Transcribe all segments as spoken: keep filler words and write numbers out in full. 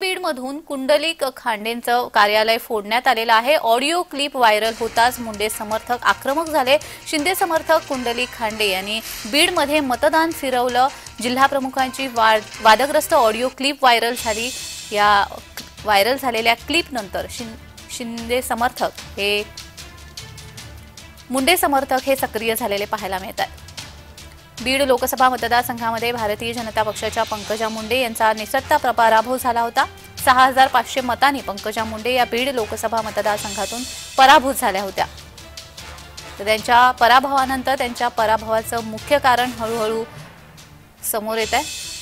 बीडमधून कुंडलिक खांडेंचं कार्यालय फोडण्यात आलेलं आहे। ऑडिओ क्लिप व्हायरल होताच मुंडे समर्थक आक्रमक झाले। शिंदे समर्थक कुंडलिक खांडे यांनी बीडमध्ये मतदान फिरवलं। जिल्हा प्रमुखांची वादग्रस्त ऑडिओ क्लिप व्हायरल झाली। या व्हायरल झालेल्या क्लिप नंतर शिंदे समर्थक हे मुंडे समर्थक हे सक्रिय झालेले पाहायला मिळतात। बीड लोकसभा मतदारसंघामध्ये भारतीय जनता पक्षाच्या पंकजा मुंडे यांचा निसटता पराभव झाला होता। सहा हजार पाचशे मतांनी पंकजा मुंडे या बीड लोकसभा मतदारसंघातून पराभूत झाल्या होत्या। त्यांच्या पराभवानंतर त्यांच्या पराभवाचं मुख्य कारण हळूहळू समोर येत आहे।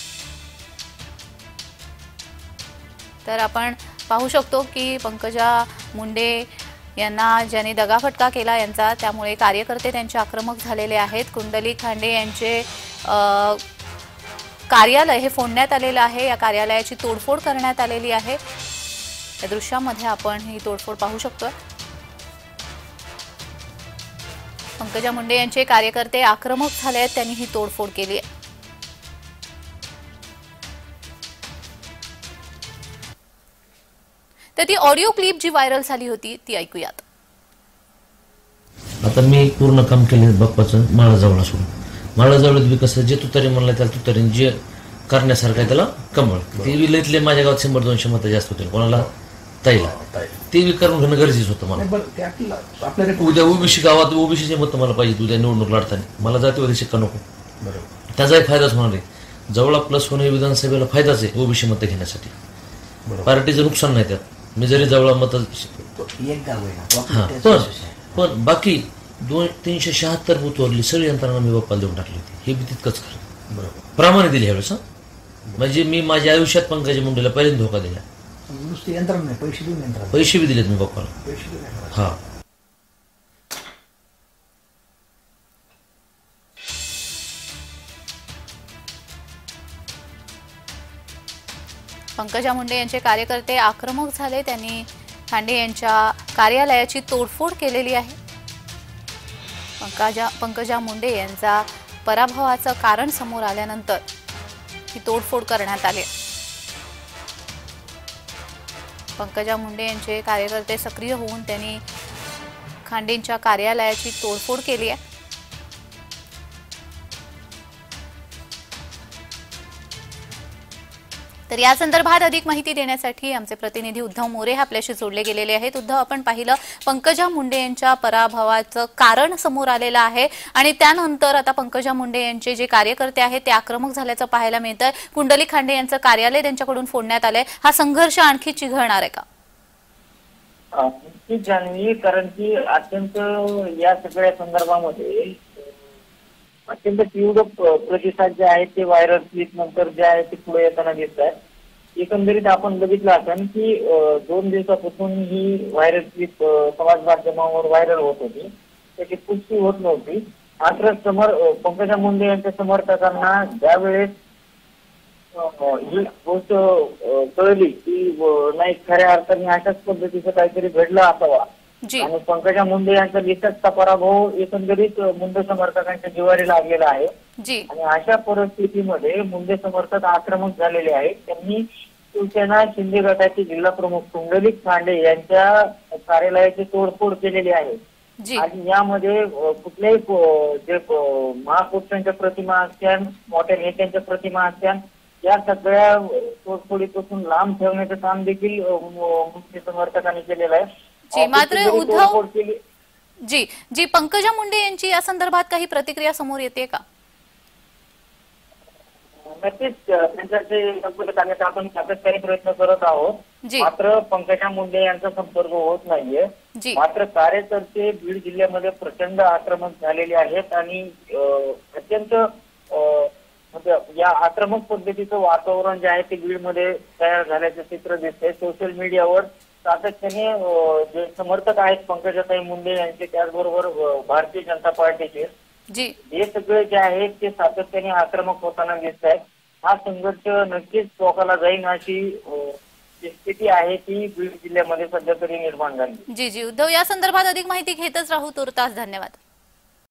तर आपण पाहू शकतो की पंकजा मुंडे यांना ज्यांनी दगाफटका केला यांचा त्यामुळे कार्यकर्ते त्यांचे आक्रमक झालेले आहेत। कुंडलिक खांडे यांचे कार्यालय हे फोडण्यात आलेलं आहे। या कार्यालयाची तोडफोड करण्यात आलेली आहे। या दृश्यामध्ये आपण ही तोडफोड पाहू शकतो। पंकजा मुंडे यांचे कार्यकर्ते आक्रमक झाले आहेत, त्यांनी ही तोडफोड केली आहे। तर ती ऑडिओ क्लिप जी व्हायरल झाली होती ती ऐकूयात। आता मी पूर्ण काम केले बाप्पाचं माळाजवळ असून माळाजवळ बी कसं जे तुतारी म्हणलं त्याला तुतारीन जे करण्यासारखं आहे त्याला कमळ ते बी लईतले माझ्या गावात शंभर दोनशे मतं जास्त होते कोणाला ताईला ते बी करून घेणं गरजेचं होतं मला। उद्या ओबीसी गावात ओबीसीचे मतं मला पाहिजे उद्या निवडणूक लढताना मला जातीवादी शिक्का नको त्याचाही फायदाच होणार आहे। जवळ प्लस होणे विधानसभेला फायदाच आहे ओबीसी मतं घेण्यासाठी पार्टीचं नुकसान नाही त्यात। मी जरी जवळ मत पण पण बाकी दोन तीनशे शहात्तर बूथवरली सगळी यंत्रणा मी बाप्पाला देऊन टाकली होती हे बी तितकंच खरं बरोबर प्रमाणे दिली ह्यावेळेस। म्हणजे मी माझ्या आयुष्यात पंकजा मुंडेला पहिल्यांदा धोका दिला। नुसती यंत्रणा नाही पैसे देऊन यंत्रणा पैसे बी दिलेत मी बाप्पाला। हा पंकजा मुंडे यांचे कार्यकर्ते आक्रमक झाले। त्यांनी खांडे यांच्या कार्यालयाची तोडफोड केलेली आहे। पंकजा पंकजा मुंडे यांचा पराभवाचं कारण समोर आल्यानंतर ही तोडफोड करण्यात आली। पंकजा मुंडे यांचे कार्यकर्ते सक्रिय होऊन त्यांनी खांडेंच्या कार्यालयाची तोडफोड केली आहे। तर या संदर्भात अधिक माहिती देण्यासाठी आमचे प्रतिनिधी उद्धव मोरे आपल्याशी जोडले गेलेले आहेत। उद्धव, आपण पाहिलं पंकजा मुंडे यांच्या पराभवाचं कारण समोर आलेलं आहे आणि त्यानंतर आता पंकजा मुंडे यांचे जे कार्यकर्ते आहेत ते आक्रमक झाल्याचं पाहायला मिळतंय। कुंडलिक खांडे यांचं कार्यालय त्यांच्याकडून फोडण्यात आलंय। हा संघर्ष आणखी चिघळणार आहे का? नक्कीच जाणवी, कारण की अत्यंत या सगळ्या संदर्भामध्ये अत्यंत तीव्र प्रतिसाद जे आहेत ते व्हायरल क्लिप नंतर जे आहे ते पुढे येताना दिसत आहे। एकंदरीत आपण बघितलं असेल की दोन दिवसापासून ही व्हायरल क्लिप समाज माध्यमांवर व्हायरल होत होती, त्याची पुष्टी होत नव्हती। मात्र समर पंकजा मुंडे यांच्या समर्थकांना ज्यावेळेस ही गोष्ट कळली की नाही खऱ्या अर्थाने अशाच पद्धतीचं काहीतरी घडलं असावा आणि पंकजा मुंडे यांचा निसटता पराभव एकंदरीत मुंडे समर्थकांच्या जिव्हारी लागलेला आहे आणि अशा परिस्थितीमध्ये मुंडे समर्थक आक्रमक झालेले आहेत। त्यांनी शिवसेना शिंदे गटाचे जिल्हा प्रमुख कुंडलिक खांडे यांच्या कार्यालयाची तोडफोड केलेली आहे आणि यामध्ये कुठल्याही जे महापुरुषांच्या प्रतिमा असत्या, मोठ्या नेत्यांच्या प्रतिमा असत्या, या सगळ्या तोडफोडीपासून लांब ठेवण्याचं काम देखील मुंडे समर्थकांनी केलेलं आहे। जी मात्र उद्धव जी जी पंकजा मुंडे यांची या संदर्भात काही प्रतिक्रिया समोर येते का? नक्कीच त्यांच्याशी संपर्क करण्याचा आपण सातत्याने प्रयत्न करत आहोत, मात्र पंकजा मुंडे यांचा संपर्क होत नाहीये। मात्र कार्यकर्ते बीड जिल्ह्यामध्ये प्रचंड आक्रमक झालेले आहेत आणि अत्यंत या आक्रमक पद्धतीचं वातावरण जे आहे ते बीडमध्ये तयार झाल्याचं चित्र दिसतंय। सोशल मीडियावर सातत्याने जे समर्थक आहेत पंकजाताई मुंडे यांचे, त्याचबरोबर भारतीय जनता पार्टीचे हे सगळे जे आहेत ते सातत्याने आक्रमक होताना दिसत आहेत। हा संघर्ष नक्कीच टोकाला जाईल अशी स्थिती आहे ती बीड जिल्ह्यामध्ये सध्या तरी निर्माण झाली। जी जी उद्धव, या संदर्भात अधिक माहिती घेतच राहू। तुर्तास धन्यवाद।